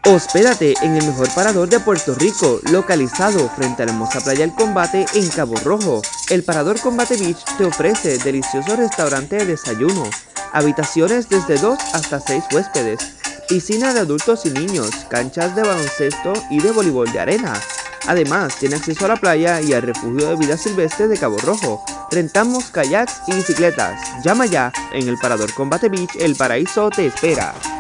Hospédate en el mejor parador de Puerto Rico, localizado frente a la hermosa playa El Combate en Cabo Rojo. El Parador Combate Beach te ofrece delicioso restaurante de desayuno, habitaciones desde 2 hasta 6 huéspedes, piscina de adultos y niños, canchas de baloncesto y de voleibol de arena. Además, tiene acceso a la playa y al refugio de vida silvestre de Cabo Rojo. Rentamos kayaks y bicicletas. Llama ya, en el Parador Combate Beach, El Paraíso te espera.